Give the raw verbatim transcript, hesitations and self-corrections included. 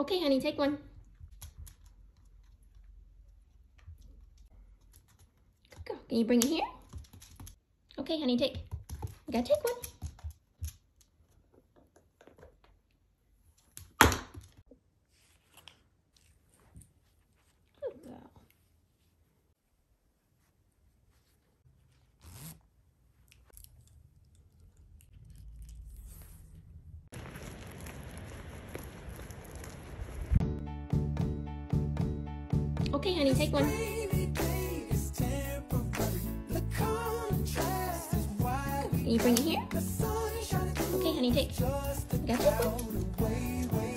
Okay, honey, take one. Good girl. Can you bring it here? Okay, honey, take. You gotta take one. Good girl. Okay, honey, take one. Can you bring it here? Okay, honey, take. You gotta take one.